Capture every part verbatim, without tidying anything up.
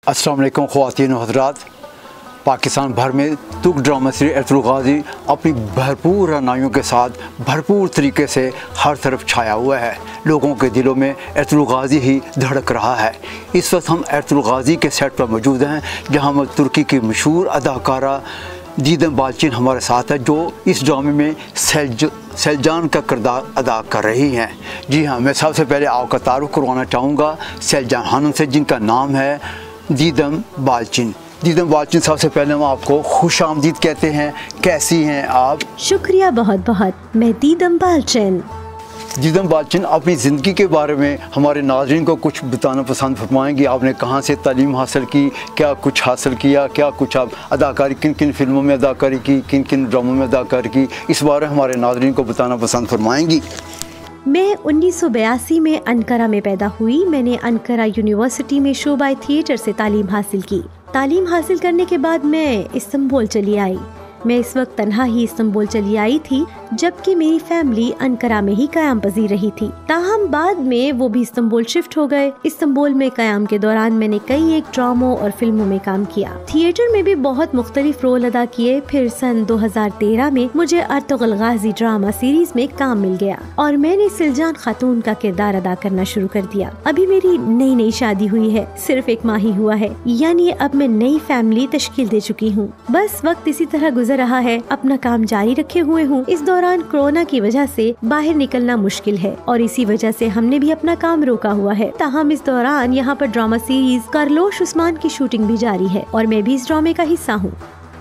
अस्सलाम वालेकुम ख़वातीन व हज़रात। पाकिस्तान भर में तुर्क ड्रामा सीरीज़ एरतुगरुल गाज़ी अपनी भरपूर रनाइयों के साथ भरपूर तरीके से हर तरफ छाया हुआ है। लोगों के दिलों में एरतुगरुल गाज़ी ही धड़क रहा है। इस वक्त हम एरतुगरुल गाज़ी के सेट पर मौजूद हैं, जहां हम तुर्की की मशहूर अदाकारा दीदम बालचिन हमारे साथ है, जो इस ड्रामे में सेल्ज सेलजान का किरदार अदा कर रही हैं। जी हाँ, मैं सबसे पहले आपका तारुफ करवाना चाहूँगा सेलजान खानम से, जिनका नाम है दीदम बालचिन। दीदम बालचिन, सबसे पहले हम आपको खुश आमदीद कहते हैं। कैसी हैं आप? शुक्रिया बहुत बहुत। मैं दीदम बालचिन। दीदम बालचिन, अपनी ज़िंदगी के बारे में हमारे नाज़रीन को कुछ बताना पसंद फरमाएंगी? आपने कहाँ से तालीम हासिल की, क्या कुछ हासिल किया, क्या कुछ आप अदाकारी, किन किन फिल्मों में अदाकारी की, किन किन ड्रामों में अदाकारी की, इस बारे में हमारे नाज़रीन को बताना पसंद फरमाएंगी? मैं उन्नीस सौ बयासी में अंकारा में पैदा हुई। मैंने अंकारा यूनिवर्सिटी में शोबाई थिएटर से तालीम हासिल की। तालीम हासिल करने के बाद मैं इस्तांबुल चली आई। मैं इस वक्त तन्हा ही इस्तांबुल चली आई थी, जबकि मेरी फैमिली अंकारा में ही क़याम पजीर रही थी। ताहम बाद में वो भी इस्तांबुल शिफ्ट हो गए। इस्तांबुल में क़याम के दौरान मैंने कई एक ड्रामों और फिल्मों में काम किया। थिएटर में भी बहुत मुख्तलिफ रोल अदा किए। फिर सन दो हज़ार तेरह में मुझे एरतुगरुल गाज़ी ड्रामा सीरीज में काम मिल गया और मैंने सेलजान खातून का किरदार अदा करना शुरू कर दिया। अभी मेरी नई नई शादी हुई है, सिर्फ एक माह ही हुआ है, यानी अब मैं नई फैमिली तश्कील दे चुकी हूँ। बस वक्त इसी तरह गुजर रहा है, अपना काम जारी रखे हुए हूँ। इस दौरान कोरोना की वजह से बाहर निकलना मुश्किल है और इसी वजह से हमने भी अपना काम रोका हुआ है। ताहम इस दौरान यहाँ पर ड्रामा सीरीज कारलोश उस्मान की शूटिंग भी जारी है और मैं भी इस ड्रामे का हिस्सा हूँ।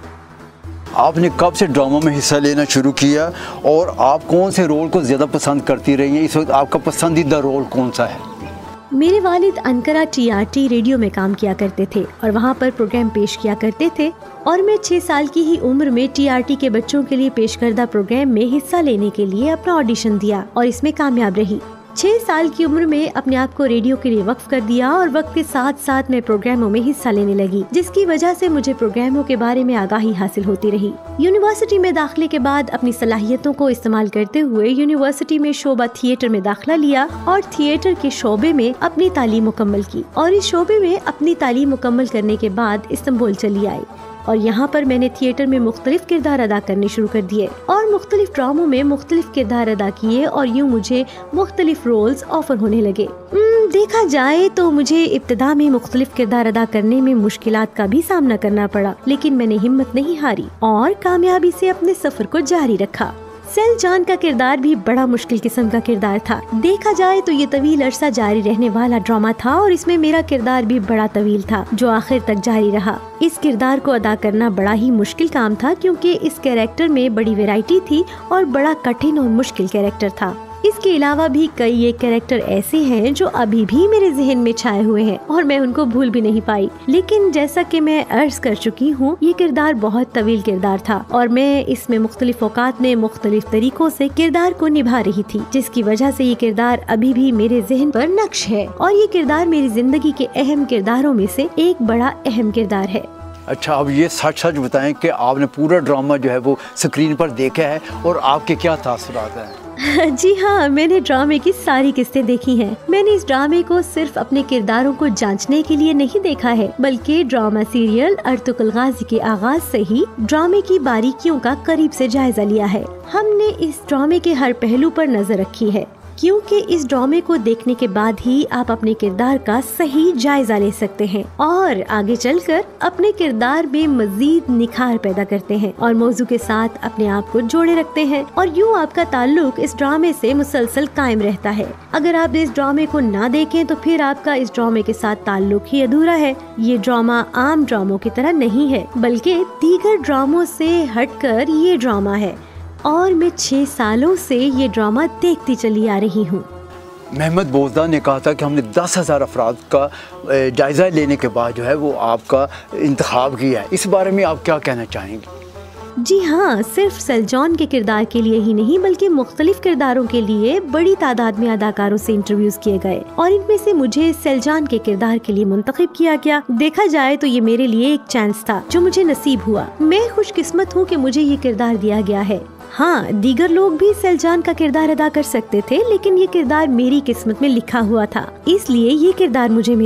आपने कब से ड्रामा में हिस्सा लेना शुरू किया और आप कौन से रोल को ज़्यादा पसंद करती रही हैं? इस वक्त आपका पसंदीदा रोल कौन सा है? मेरे वालिद Ankara T R T radio में काम किया करते थे और वहाँ पर प्रोग्राम पेश किया करते थे और मैं छह साल की ही उम्र में टी आर टी के बच्चों के लिए पेश करदा प्रोग्राम में हिस्सा लेने के लिए अपना ऑडिशन दिया और इसमें कामयाब रही। छह साल की उम्र में अपने आप को रेडियो के लिए वक्फ कर दिया और वक्त के साथ साथ मैं प्रोग्रामों में हिस्सा लेने लगी, जिसकी वजह से मुझे प्रोग्रामों के बारे में आगाही हासिल होती रही। यूनिवर्सिटी में दाखिले के बाद अपनी सलाहियतों को इस्तेमाल करते हुए यूनिवर्सिटी में शोबा थिएटर में दाखिला लिया और थिएटर के शोबे में अपनी तालीम मुकम्मल की और इस शोबे में अपनी तालीम मुकम्मल करने के बाद इस्तांबुल चली आई और यहाँ पर मैंने थिएटर में मुख्तलिफ किरदार अदा करने शुरू कर दिए और मुख्तलिफ ड्रामों में मुख्तलिफ किरदार अदा किए और यूँ मुझे मुख्तलिफ रोल्स ऑफर होने लगे। देखा जाए तो मुझे इब्तिदा में मुख्तलिफ किरदार अदा करने में मुश्किलात का भी सामना करना पड़ा, लेकिन मैंने हिम्मत नहीं हारी और कामयाबी से अपने सफर को जारी रखा। सेलजान का किरदार भी बड़ा मुश्किल किस्म का किरदार था। देखा जाए तो ये तवील अरसा जारी रहने वाला ड्रामा था और इसमें मेरा किरदार भी बड़ा तवील था, जो आखिर तक जारी रहा। इस किरदार को अदा करना बड़ा ही मुश्किल काम था, क्योंकि इस कैरेक्टर में बड़ी वैरायटी थी और बड़ा कठिन और मुश्किल कैरेक्टर था। इसके अलावा भी कई एक कैरेक्टर ऐसे हैं जो अभी भी मेरे जहन में छाए हुए हैं और मैं उनको भूल भी नहीं पाई। लेकिन जैसा कि मैं अर्ज कर चुकी हूँ, ये किरदार बहुत तवील किरदार था और मैं इसमें मुख्तलिफ औकात में मुख्तलिफ तरीकों से किरदार को निभा रही थी, जिसकी वजह से ये किरदार अभी भी मेरे जहन पर नक्श है और ये किरदार मेरी जिंदगी के अहम किरदारों में से एक बड़ा अहम किरदार है। अच्छा, अब ये सच सच बताएं कि आपने पूरा ड्रामा जो है वो स्क्रीन पर देखा है और आपके क्या तासुरात हैं? जी हाँ, मैंने ड्रामे की सारी किस्तें देखी हैं। मैंने इस ड्रामे को सिर्फ अपने किरदारों को जांचने के लिए नहीं देखा है, बल्कि ड्रामा सीरियल एरतुगरुल गाज़ी के आगाज से ही ड्रामे की बारीकियों का करीब से जायजा लिया है। हमने इस ड्रामे के हर पहलू पर नजर रखी है, क्योंकि इस ड्रामे को देखने के बाद ही आप अपने किरदार का सही जायजा ले सकते हैं और आगे चलकर अपने किरदार में मजीद निखार पैदा करते हैं और मौजू के साथ अपने आप को जोड़े रखते हैं और यूँ आपका ताल्लुक इस ड्रामे से मुसलसल कायम रहता है। अगर आप इस ड्रामे को ना देखें तो फिर आपका इस ड्रामे के साथ ताल्लुक ही अधूरा है। ये ड्रामा आम ड्रामों की तरह नहीं है, बल्कि दीगर ड्रामों से हटकर ये ड्रामा है और मैं छह सालों से ये ड्रामा देखती चली आ रही हूँ। महमद बोजदा ने कहा था कि हमने दस हज़ार अफराद का जायज़ा लेने के बाद जो है वो आपका इंतखाब किया है। इस बारे में आप क्या कहना चाहेंगे? जी हाँ, सिर्फ सेलजान के किरदार के लिए ही नहीं बल्कि मुख्तलिफ किरदारों के लिए बड़ी तादाद में अदाकारों से इंटरव्यूज किए गए और इनमें से मुझे सेलजान के किरदार के लिए मुंतखब किया गया। देखा जाए तो ये मेरे लिए एक चांस था जो मुझे नसीब हुआ। मैं खुशकिस्मत हूँ कि मुझे ये किरदार दिया गया है। हाँ, दीगर लोग भी सेलजान का किरदार अदा कर सकते थे, लेकिन ये किरदार मेरी किस्मत में लिखा हुआ था, इसलिए ये किरदार मुझे मिला।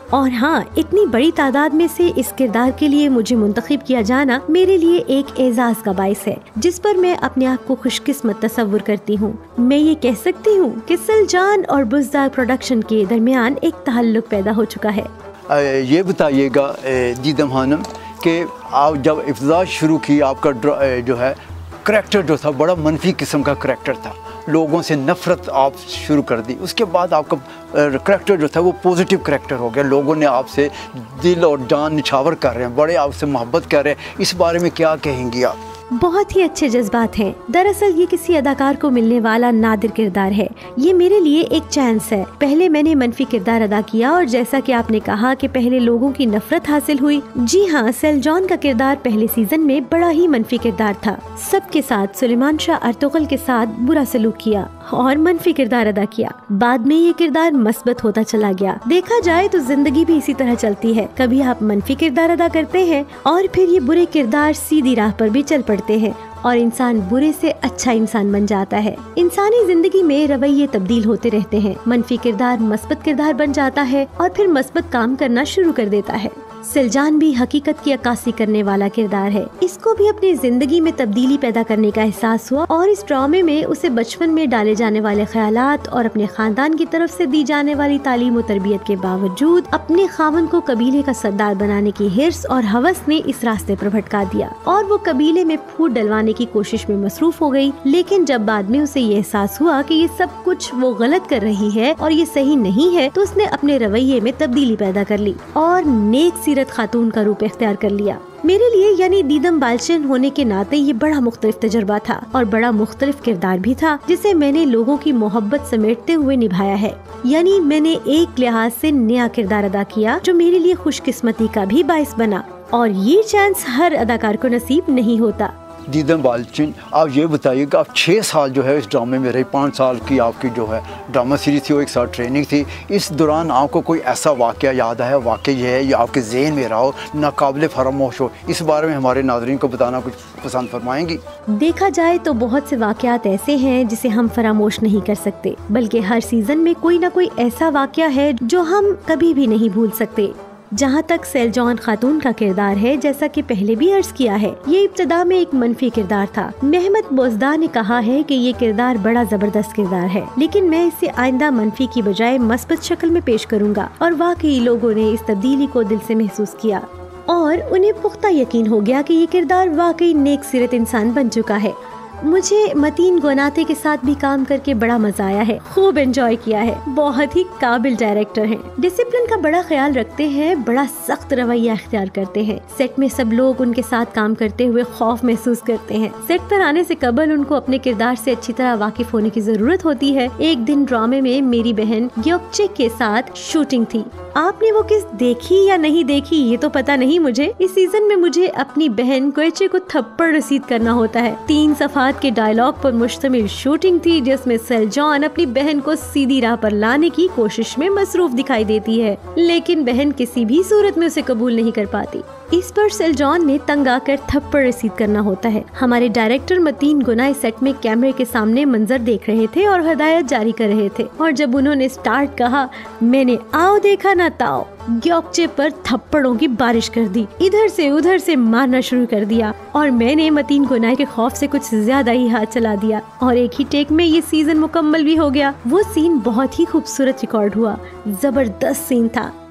और हाँ, इतनी बड़ी तादाद में से इस किरदार के लिए मुझे मुंतखब किया जाना मेरे लिए एक एजाज का बाइस है, जिस पर मैं अपने आप को खुशकिस्मत तस्वुर करती हूँ। मैं ये कह सकती हूँ कि सलजान और बुज़दार प्रोडक्शन के दरमियान एक ताल्लुक पैदा हो चुका है। ये बताइएगा दीदम खानम कि आप जब इब्तिदा शुरू की, आपका जो है करैक्टर जो था बड़ा मनफी किस्म का करैक्टर था, लोगों से नफ़रत आप शुरू कर दी। उसके बाद आपका करैक्टर जो था वो पॉजिटिव करैक्टर हो गया, लोगों ने आपसे दिल और जान निछावर कर रहे हैं, बड़े आपसे मोहब्बत कर रहे हैं। इस बारे में क्या कहेंगी आप? बहुत ही अच्छे जज्बात हैं। दरअसल ये किसी अदाकार को मिलने वाला नादिर किरदार है। ये मेरे लिए एक चांस है। पहले मैंने मनफी किरदार अदा किया और जैसा कि आपने कहा कि पहले लोगों की नफरत हासिल हुई, जी हाँ, सलजान का किरदार पहले सीजन में बड़ा ही मनफी किरदार था। सबके साथ, सुलेमान शाह अर्तुगरुल के साथ बुरा सलूक किया और मनफी किरदार अदा किया। बाद में ये किरदार मस्बत होता चला गया। देखा जाए तो जिंदगी भी इसी तरह चलती है, कभी आप मनफी किरदार अदा करते हैं और फिर ये बुरे किरदार सीधी राह पर भी चल पड़ते हैं और इंसान बुरे से अच्छा इंसान बन जाता है। इंसानी जिंदगी में रवैये तब्दील होते रहते हैं। मनफी किरदार मस्बत किरदार बन जाता है और फिर मस्बत काम करना शुरू कर देता है। सलजान भी हकीकत की अक्कासी करने वाला किरदार है। इसको भी अपनी जिंदगी में तब्दीली पैदा करने का एहसास हुआ और इस ड्रामे में उसे बचपन में डाले जाने वाले ख्यालात और अपने खानदान की तरफ से दी जाने वाली तालीम और तरबियत के बावजूद अपने खावन को कबीले का सरदार बनाने की हिर्स और हवस ने इस रास्ते पर भटका दिया और वो कबीले में फूट डलवाने की कोशिश में मसरूफ हो गई। लेकिन जब बाद में उसे ये एहसास हुआ कि ये सब कुछ वो गलत कर रही है और ये सही नहीं है, तो उसने अपने रवैये में तब्दीली पैदा कर ली और नेक सीरत खातून का रूप इख्तियार कर लिया। मेरे लिए यानी दीदम बालचिन होने के नाते ये बड़ा मुख्तलिफ तजुर्बा था और बड़ा मुख्तलिफ किरदार भी था, जिसे मैंने लोगों की मोहब्बत समेटते हुए निभाया है। यानी मैंने एक लिहाज से नया किरदार अदा किया जो मेरे लिए खुशकिस्मती का भी बाइस बना और ये चांस हर अदाकार को नसीब नहीं होता। दीदम बालचिन, आप ये बताइए कि आप छः साल जो है इस ड्रामे में रही, पाँच साल की आपकी जो है ड्रामा सीरीज थी, वो एक साल ट्रेनिंग थी। इस दौरान आपको कोई ऐसा वाक़या याद है, वाक़या ये है या आपके ज़हन में रहा हो, नाकाबिले फरामोश हो, इस बारे में हमारे नाज़रीन को बताना कुछ पसंद फरमाएंगी? देखा जाए तो बहुत से वाक़यात ऐसे हैं जिसे हम फरामोश नहीं कर सकते, बल्कि हर सीज़न में कोई ना कोई ऐसा वाक़या है जो हम कभी भी नहीं भूल सकते। जहाँ तक सलजान खातून का किरदार है, जैसा कि पहले भी अर्ज किया है, ये इब्तिदा में एक मनफी किरदार था। मेहमद बोजदा ने कहा है कि ये किरदार बड़ा जबरदस्त किरदार है, लेकिन मैं इसे आइंदा मनफी की बजाय मस्बत शक्ल में पेश करूँगा। और वाकई लोगों ने इस तब्दीली को दिल से महसूस किया और उन्हें पुख्ता यकीन हो गया कि ये किरदार वाकई नेक सीरत इंसान बन चुका है। मुझे मतीन गोनाते के साथ भी काम करके बड़ा मजा आया है, खूब एंजॉय किया है। बहुत ही काबिल डायरेक्टर हैं, डिसिप्लिन का बड़ा ख्याल रखते हैं, बड़ा सख्त रवैया इख्तियार करते हैं। सेट में सब लोग उनके साथ काम करते हुए खौफ महसूस करते हैं। सेट पर आने से कबल उनको अपने किरदार से अच्छी तरह वाकिफ होने की जरूरत होती है। एक दिन ड्रामे में मेरी बहन ग्योकचे के साथ शूटिंग थी। आपने वो किस देखी या नहीं देखी ये तो पता नहीं मुझे। इस सीजन में मुझे अपनी बहन ग्योकचे को थप्पड़ रसीद करना होता है। तीन सफात के डायलॉग पर मुश्तमिल शूटिंग थी, जिसमें सलजान अपनी बहन को सीधी राह पर लाने की कोशिश में मसरूफ दिखाई देती है, लेकिन बहन किसी भी सूरत में उसे कबूल नहीं कर पाती। इस पर सलजान ने तंग आकर थप्पड़ रसीद करना होता है। हमारे डायरेक्टर मतीन गुनाह सेट में कैमरे के सामने मंजर देख रहे थे और हदायत जारी कर रहे थे, और जब उन्होंने स्टार्ट कहा, मैंने आओ देखा ना ताओ, ग्योकचे पर थप्पड़ों की बारिश कर दी। इधर से उधर से मारना शुरू कर दिया और मैंने मतीन गुनाह के खौफ से कुछ ज्यादा ही हाथ चला दिया और एक ही टेक में ये सीजन मुकम्मल भी हो गया। वो सीन बहुत ही खूबसूरत रिकॉर्ड हुआ, जबरदस्त सीन था।